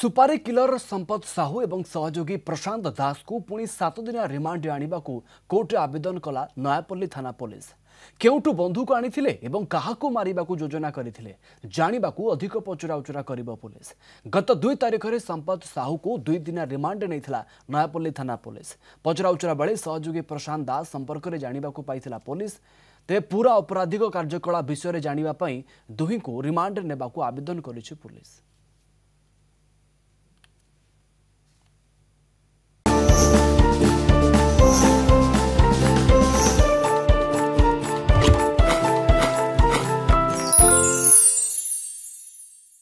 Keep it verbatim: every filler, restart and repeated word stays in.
सुपारी किलर संपत साहू एवं सहयोगी प्रशांत दास को पुणी सात दिन रिमांड आने को कोर्टे आवेदन कला नयापल्ली थाना पुलिस। केउठू बंधुक आनिथिले एवं काहाकू मारिबाकू योजना करिथिले जानिबाकू अधिक पचरा उचरा करिबो पुलिस। गत दुई तारिख में संपत साहू को दुई दिन रिमांड नैथिला नयापल्ली थाना पुलिस। पचरा उचरा बेले सहयोगी प्रशांत दास संपर्क में जानिबाकू पाइथिला पुलिस। ते पूरा अपराधिक कार्यकला विषय में जानिबा पई दुही को रिमांड नेबाकू आवेदन करिछि पुलिस।